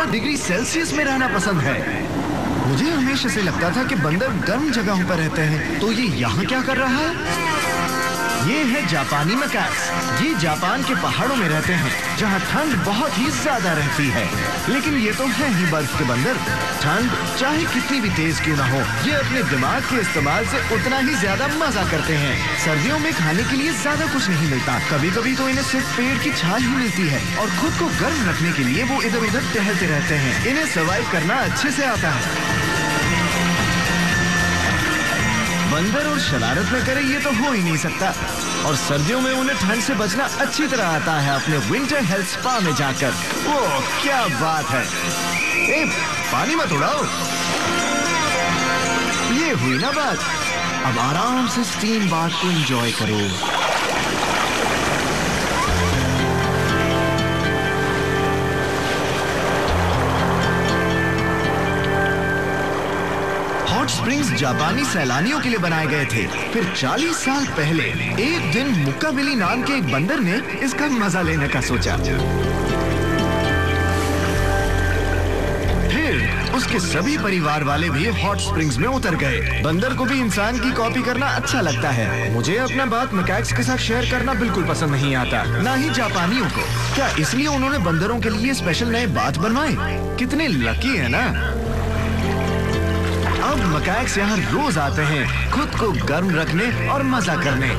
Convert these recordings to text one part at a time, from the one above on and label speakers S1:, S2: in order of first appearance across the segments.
S1: Degree Celsius में रहना पसंद है। मुझे हमेशा से लगता था कि बंदर गर्म जगहों पर रहते हैं, तो ये यहाँ क्या कर रहा है? ये है जापानी मैकाक्स। ये जापान के पहाड़ों में रहते हैं, जहाँ ठंड बहुत ही ज्यादा रहती है। लेकिन ये तो है ही बर्फ के बंदर। ठंड चाहे कितनी भी तेज क्यों ना हो, ये अपने दिमाग के इस्तेमाल से उतना ही ज्यादा मजा करते हैं। सर्दियों में खाने के लिए ज्यादा कुछ नहीं मिलता, कभी कभी तो इन्हें सिर्फ पेड़ की छाल ही मिलती है, और खुद को गर्म रखने के लिए वो इधर उधर टहलते रहते हैं। इन्हें सर्वाइव करना अच्छे से आता है। बंदर और शरारत न करे ये तो हो ही नहीं सकता। और सर्दियों में उन्हें ठंड से बचना अच्छी तरह आता है अपने विंटर हेल्थ स्पा में जाकर। वो क्या बात है। ए, पानी मत उड़ाओ। ये हुई ना बात। अब आराम से स्टीम बाथ को एंजॉय करो। हॉट स्प्रिंग्स जापानी सैलानियों के लिए बनाए गए थे। फिर 40 साल पहले एक दिन मुक्काबिली नाम के एक बंदर ने इसका मजा लेने का सोचा। फिर उसके सभी परिवार वाले भी हॉट स्प्रिंग्स में उतर गए। बंदर को भी इंसान की कॉपी करना अच्छा लगता है। मुझे अपना बात मैकाक्स के साथ शेयर करना बिल्कुल पसंद नहीं आता, ना ही जापानियों को। क्या इसलिए उन्होंने बंदरों के लिए स्पेशल नए बाथ बनवाए? कितने लकी है ना। अब मैकाक्स यहाँ रोज आते हैं खुद को गर्म रखने और मजा करने।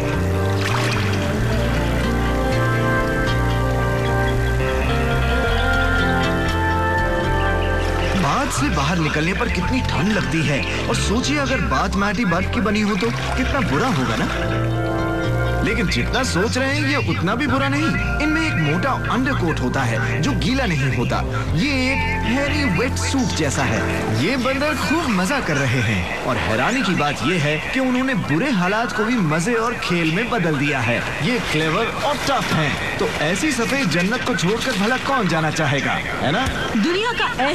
S1: बाथ से बाहर निकलने पर कितनी ठंड लगती है, और सोचिए अगर बाथ मैट ही बर्फ की बनी हो तो कितना बुरा होगा ना। लेकिन जितना सोच रहे हैं ये उतना भी बुरा नहीं। इनमें एक मोटा अंडरकोट होता है जो गीला नहीं होता। ये एक हेरी वेट सूट जैसा है। ये बंदर खूब मजा कर रहे हैं, और हैरानी की बात ये है कि उन्होंने बुरे हालात को भी मजे और खेल में बदल दिया है। ये क्लेवर और टफ हैं, तो ऐसी सफेद जन्नत को छोड़कर भला कौन जाना चाहेगा, है ना?
S2: दुनिया का